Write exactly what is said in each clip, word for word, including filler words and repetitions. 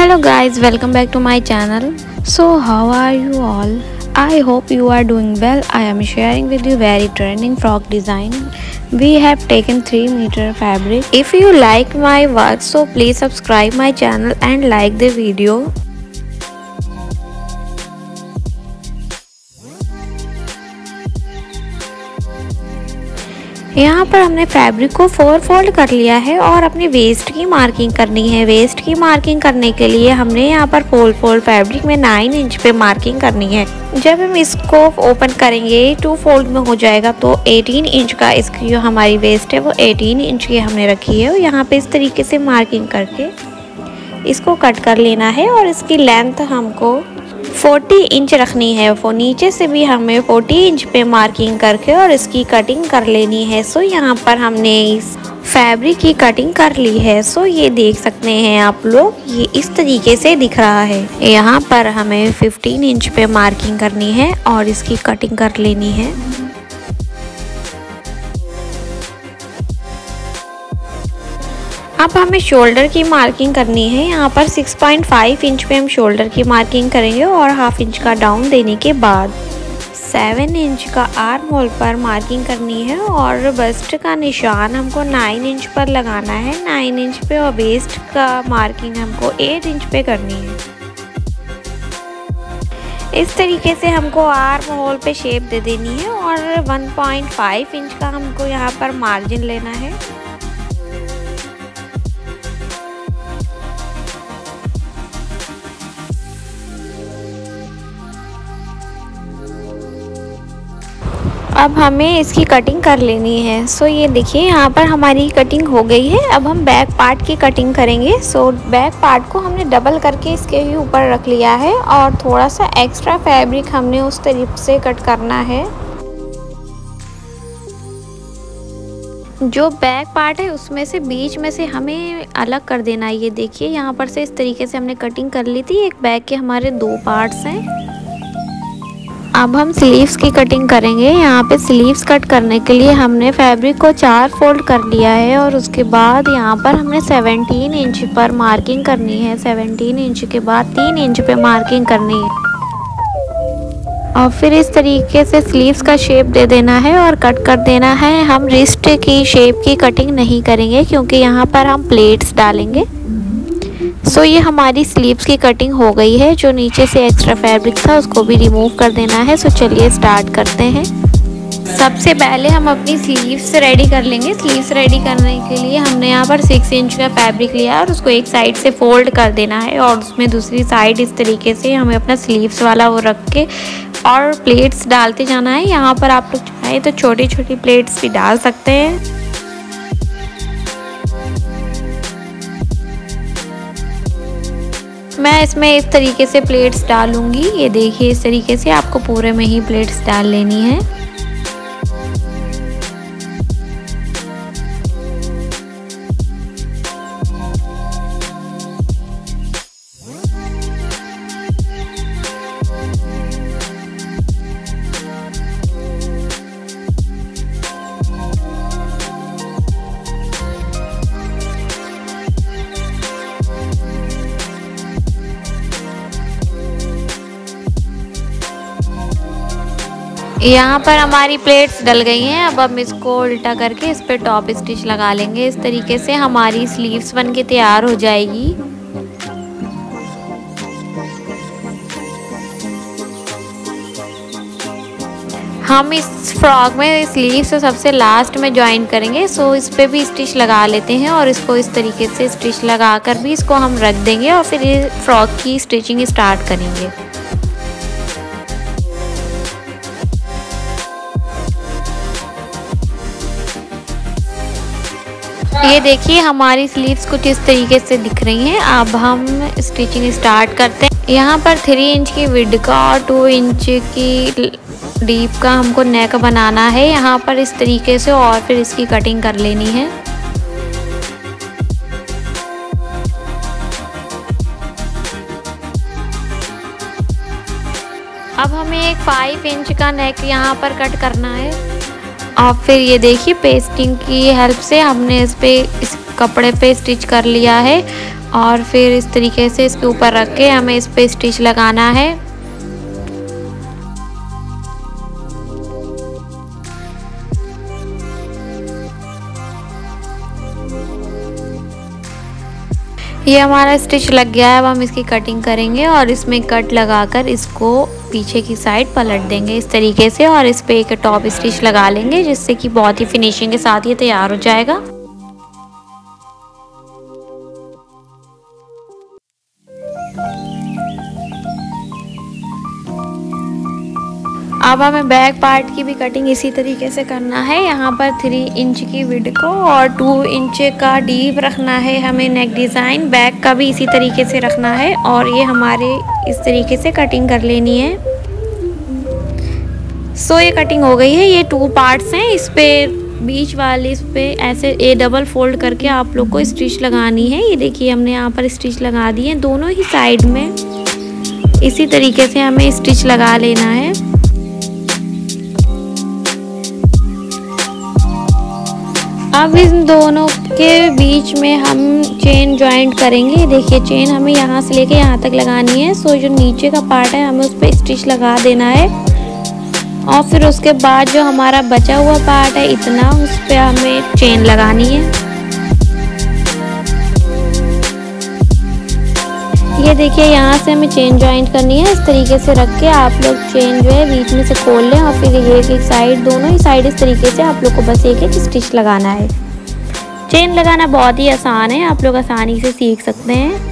Hello guys, welcome back to my channel. So how are you all? I hope you are doing well. I am sharing with you very trending frock design. We have taken three meter fabric. If you like my work, so please subscribe my channel and like the video. यहाँ पर हमने fabric को four fold कर लिया है और अपनी waste की मार्किंग करनी है। वेस्ट की मार्किंग करने के लिए हमने यहाँ पर फोर फोल्ड फैब्रिक में नाइन इंच पे मार्किंग करनी है। जब हम इसको ओपन करेंगे टू फोल्ड में हो जाएगा तो एटीन इंच का इसकी जो हमारी वेस्ट है वो एटीन इंच की हमने रखी है। और यहाँ पे इस तरीके से मार्किंग करके इसको कट कर लेना है और इसकी लेंथ हमको चालीस इंच रखनी है। वो नीचे से भी हमें चालीस इंच पे मार्किंग करके और इसकी कटिंग कर लेनी है। सो यहाँ पर हमने इस फैब्रिक की कटिंग कर ली है। सो ये देख सकते हैं आप लोग, ये इस तरीके से दिख रहा है। यहाँ पर हमें पंद्रह इंच पे मार्किंग करनी है और इसकी कटिंग कर लेनी है। अब हमें शोल्डर की मार्किंग करनी है। यहाँ पर छह पॉइंट पाँच इंच पे हम शोल्डर की मार्किंग करेंगे और हाफ इंच का डाउन देने के बाद सात इंच का आर्म होल पर मार्किंग करनी है और बस्ट का निशान हमको नौ इंच पर लगाना है। नौ इंच पे और वेस्ट का मार्किंग हमको आठ इंच पे करनी है। इस तरीके से हमको आर्म होल पे शेप दे देनी है और एक पॉइंट पाँच इंच का हमको यहाँ पर मार्जिन लेना है। अब हमें इसकी कटिंग कर लेनी है। सो ये देखिए यहाँ पर हमारी कटिंग हो गई है। अब हम बैक पार्ट की कटिंग करेंगे। सो बैक पार्ट को हमने डबल करके इसके ही ऊपर रख लिया है और थोड़ा सा एक्स्ट्रा फैब्रिक हमने उस तरीके से कट करना है। जो बैक पार्ट है उसमें से बीच में से हमें अलग कर देना है। ये देखिए यहाँ पर से इस तरीके से हमने कटिंग कर ली थी। एक बैक के हमारे दो पार्ट्स हैं। अब हम स्लीव्स की कटिंग करेंगे। यहाँ पे स्लीव्स कट करने के लिए हमने फैब्रिक को चार फोल्ड कर लिया है और उसके बाद यहाँ पर हमने सत्रह इंच पर मार्किंग करनी है। सत्रह इंच के बाद तीन इंच पे मार्किंग करनी है और फिर इस तरीके से स्लीव्स का शेप दे देना है और कट कर देना है। हम रिस्ट की शेप की कटिंग नहीं करेंगे क्योंकि यहाँ पर हम प्लेट्स डालेंगे। सो so, ये हमारी स्लीव्स की कटिंग हो गई है। जो नीचे से एक्स्ट्रा फैब्रिक था उसको भी रिमूव कर देना है। सो so, चलिए स्टार्ट करते हैं। सबसे पहले हम अपनी स्लीव्स रेडी कर लेंगे। स्लीव्स रेडी करने के लिए हमने यहाँ पर सिक्स इंच का फैब्रिक लिया और उसको एक साइड से फोल्ड कर देना है और उसमें दूसरी साइड इस तरीके से हमें अपना स्लीव्स वाला वो रख के और प्लेट्स डालते जाना है। यहाँ पर आप लोग चाहें तो छोटी छोटी प्लेट्स भी डाल सकते हैं। मैं इसमें इस तरीके से प्लेट्स डालूंगी। ये देखिए इस तरीके से आपको पूरे में ही प्लेट्स डाल लेनी है। यहाँ पर हमारी प्लेट्स डल गई हैं। अब हम इसको उल्टा करके इस पे टॉप स्टिच लगा लेंगे। इस तरीके से हमारी स्लीव्स बन के तैयार हो जाएगी। हम इस फ्रॉक में स्लीव्स सबसे लास्ट में ज्वाइन करेंगे। सो इस पे भी स्टिच लगा लेते हैं और इसको इस तरीके से स्टिच लगा कर भी इसको हम रख देंगे और फिर ये फ्रॉक की स्टिचिंग स्टार्ट करेंगे। ये देखिए हमारी स्लीव्स कुछ इस तरीके से दिख रही हैं। अब हम स्टिचिंग स्टार्ट करते हैं। यहाँ पर थ्री इंच की विड्थ का और टू इंच की डीप का हमको नेक बनाना है यहाँ पर इस तरीके से और फिर इसकी कटिंग कर लेनी है। अब हमें एक फाइव इंच का नेक यहाँ पर कट करना है और फिर ये देखिए पेस्टिंग की हेल्प से हमने इस पे इस कपड़े पे स्टिच कर लिया है और फिर इस तरीके से इसके ऊपर रख के हमें इस पे स्टिच लगाना है। ये हमारा स्टिच लग गया है। अब हम इसकी कटिंग करेंगे और इसमें कट लगाकर इसको पीछे की साइड पलट देंगे इस तरीके से, और इस पे एक टॉप स्टिच लगा लेंगे, जिससे कि बहुत ही फिनिशिंग के साथ ये तैयार हो जाएगा। अब हमें बैक पार्ट की भी कटिंग इसी तरीके से करना है। यहाँ पर थ्री इंच की विड्थ को और टू इंच का डीप रखना है हमें नेक डिज़ाइन। बैक का भी इसी तरीके से रखना है और ये हमारे इस तरीके से कटिंग कर लेनी है। सो ये कटिंग हो गई है। ये टू पार्ट्स हैं। इस पे बीच वाले इस पे ऐसे ए डबल फोल्ड करके आप लोग को स्टिच लगानी है। ये देखिए हमने यहाँ पर स्टिच लगा दी है दोनों ही साइड में। इसी तरीके से हमें स्टिच लगा लेना है। अब इन दोनों के बीच में हम चेन जॉइंट करेंगे। देखिए चेन हमें यहाँ से लेके यहाँ तक लगानी है। सो जो नीचे का पार्ट है हमें उस पर स्टिच लगा देना है और फिर उसके बाद जो हमारा बचा हुआ पार्ट है इतना, उस पर हमें चेन लगानी है। ये देखिए यहाँ से हमें चेन जॉइंट करनी है। इस तरीके से रख के आप लोग चेन जो है बीच में से खोल लें और फिर ये एक एक साइड, दोनों ही साइड इस तरीके से आप लोग को बस एक एक स्टिच लगाना है। चेन लगाना बहुत ही आसान है, आप लोग आसानी से सीख सकते हैं।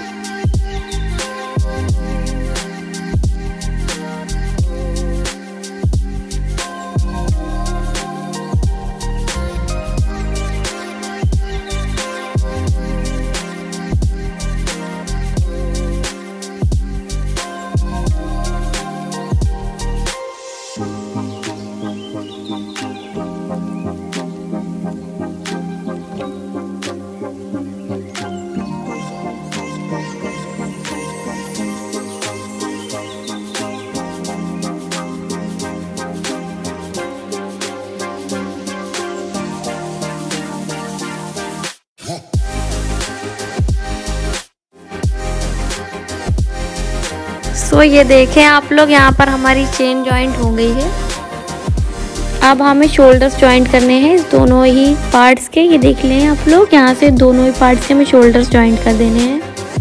सो ये देखें आप लोग, यहाँ पर हमारी चेन जॉइंट हो गई है। अब हमें शोल्डर्स जॉइंट करने हैं इस दोनों ही पार्ट्स के। ये देख लें आप लोग, यहाँ से दोनों ही पार्ट्स के हमें शोल्डर्स जॉइंट कर देने हैं।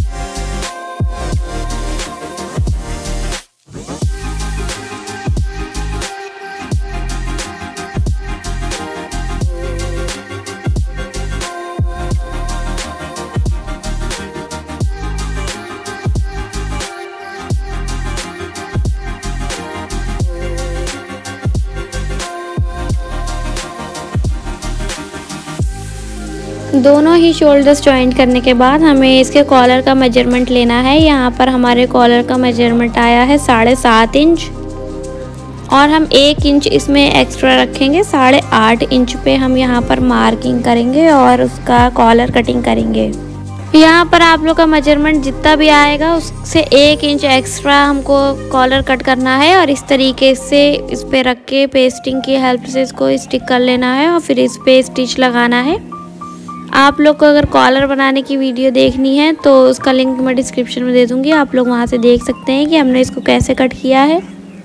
दोनों ही शोल्डर्स जॉइंट करने के बाद हमें इसके कॉलर का मेजरमेंट लेना है। यहाँ पर हमारे कॉलर का मेजरमेंट आया है साढ़े सात इंच और हम एक इंच इसमें एक्स्ट्रा रखेंगे। साढ़े आठ इंच पे हम यहाँ पर मार्किंग करेंगे और उसका कॉलर कटिंग करेंगे। यहाँ पर आप लोग का मेजरमेंट जितना भी आएगा उससे एक इंच एक्स्ट्रा हमको कॉलर कट करना है और इस तरीके से इस पे रख के पेस्टिंग की हेल्प से इसको स्टिक कर लेना है और फिर इस पे स्टिच लगाना है। आप लोग को अगर कॉलर बनाने की वीडियो देखनी है तो उसका लिंक मैं डिस्क्रिप्शन में दे दूँगी, आप लोग वहाँ से देख सकते हैं कि हमने इसको कैसे कट किया है।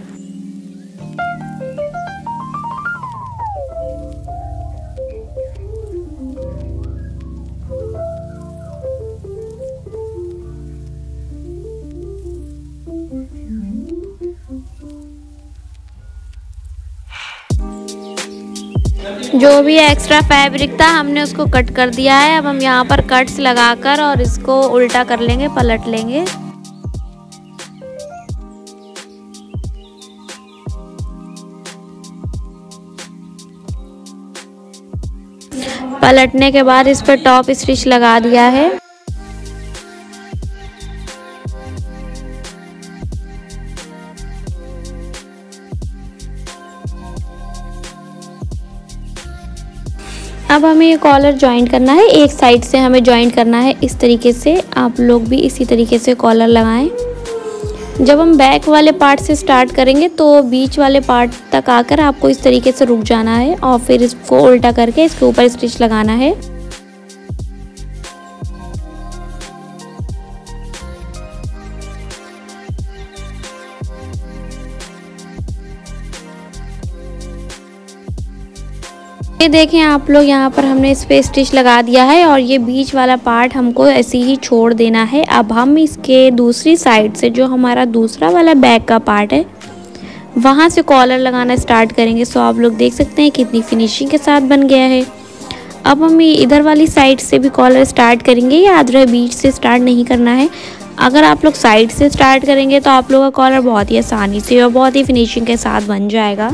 जो भी एक्स्ट्रा फैब्रिक था हमने उसको कट कर दिया है। अब हम यहाँ पर कट्स लगाकर और इसको उल्टा कर लेंगे, पलट लेंगे। पलटने के बाद इस पर टॉप स्टिच लगा दिया है। अब हमें ये कॉलर जॉइंट करना है, एक साइड से हमें जॉइंट करना है इस तरीके से। आप लोग भी इसी तरीके से कॉलर लगाएं। जब हम बैक वाले पार्ट से स्टार्ट करेंगे तो बीच वाले पार्ट तक आकर आपको इस तरीके से रुक जाना है और फिर इसको उल्टा करके इसके ऊपर स्टिच लगाना है। ये देखें आप लोग, यहाँ पर हमने इस पे स्टिच लगा दिया है और ये बीच वाला पार्ट हमको ऐसे ही छोड़ देना है। अब हम इसके दूसरी साइड से जो हमारा दूसरा वाला बैक का पार्ट है वहाँ से कॉलर लगाना स्टार्ट करेंगे। सो आप लोग देख सकते हैं कितनी फिनिशिंग के साथ बन गया है। अब हम इधर वाली साइड से भी कॉलर स्टार्ट करेंगे। याद रहे बीच से स्टार्ट नहीं करना है। अगर आप लोग साइड से स्टार्ट करेंगे तो आप लोगों का कॉलर बहुत ही आसानी से और बहुत ही फिनिशिंग के साथ बन जाएगा।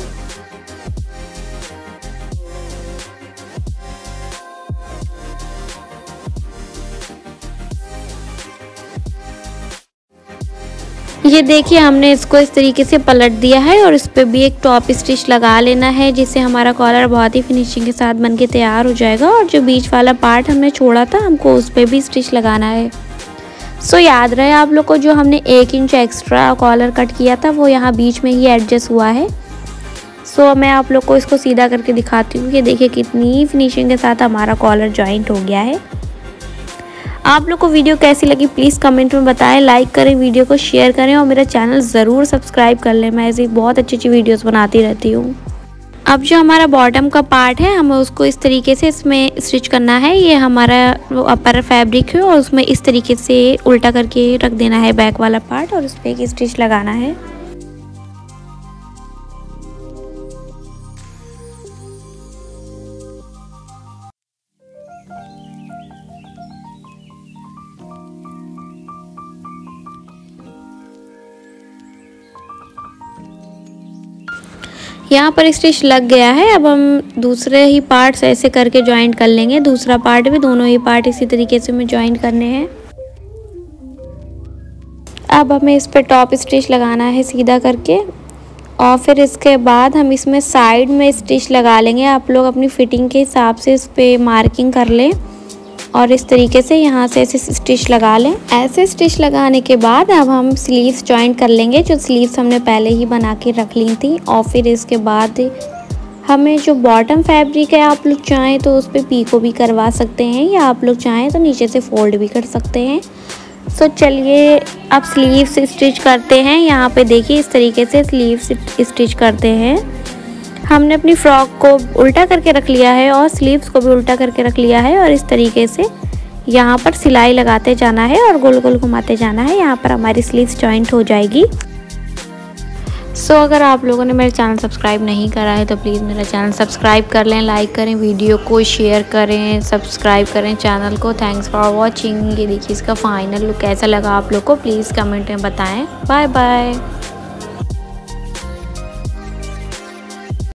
ये देखिए हमने इसको इस तरीके से पलट दिया है और इस पर भी एक टॉप स्टिच लगा लेना है, जिससे हमारा कॉलर बहुत ही फिनिशिंग के साथ बनके तैयार हो जाएगा। और जो बीच वाला पार्ट हमने छोड़ा था हमको उस पर भी स्टिच लगाना है। सो याद रहे आप लोग को, जो हमने एक इंच एक्स्ट्रा कॉलर कट किया था वो यहाँ बीच में ही एडजस्ट हुआ है। सो मैं आप लोग को इसको सीधा करके दिखाती हूँ। ये देखिए कितनी फिनिशिंग के साथ हमारा कॉलर जॉइंट हो गया है। आप लोग को वीडियो कैसी लगी प्लीज़ कमेंट में बताएं, लाइक करें, वीडियो को शेयर करें और मेरा चैनल ज़रूर सब्सक्राइब कर लें। मैं ऐसी बहुत अच्छी अच्छी वीडियोस बनाती रहती हूँ। अब जो हमारा बॉटम का पार्ट है हमें उसको इस तरीके से इसमें स्टिच करना है। ये हमारा अपर फैब्रिक है और उसमें इस तरीके से उल्टा करके रख देना है बैक वाला पार्ट और उस पर एक स्टिच लगाना है। यहाँ पर स्टिच लग गया है। अब हम दूसरे ही पार्ट्स ऐसे करके जॉइंट कर लेंगे। दूसरा पार्ट भी, दोनों ही पार्ट इसी तरीके से हमें जॉइंट करने हैं। अब हमें इस पे टॉप स्टिच लगाना है सीधा करके और फिर इसके बाद हम इसमें साइड में स्टिच लगा लेंगे। आप लोग अपनी फिटिंग के हिसाब से इस पर मार्किंग कर लें और इस तरीके से यहाँ से ऐसे स्टिच लगा लें। ऐसे स्टिच लगाने के बाद अब हम स्लीव्स जॉइंट कर लेंगे, जो स्लीव्स हमने पहले ही बना के रख ली थी। और फिर इसके बाद हमें जो बॉटम फैब्रिक है आप लोग चाहें तो उस पर पीको भी करवा सकते हैं या आप लोग चाहें तो नीचे से फोल्ड भी कर सकते हैं। सो चलिए अब स्लीव्स स्टिच करते हैं। यहाँ पे देखिए इस तरीके से स्लीव्स स्टिच करते हैं। हमने अपनी फ्रॉक को उल्टा करके रख लिया है और स्लीव्स को भी उल्टा करके रख लिया है और इस तरीके से यहाँ पर सिलाई लगाते जाना है और गोल गोल घुमाते जाना है। यहाँ पर हमारी स्लीव्स जॉइंट हो जाएगी। सो so, अगर आप लोगों ने मेरा चैनल सब्सक्राइब नहीं करा है तो प्लीज़ मेरा चैनल सब्सक्राइब कर लें, लाइक करें, वीडियो को शेयर करें, सब्सक्राइब करें चैनल को। Thanks for watching. ये देखिए इसका फाइनल लुक कैसा लगा आप लोग को प्लीज़ कमेंट में बताएं। Bye bye.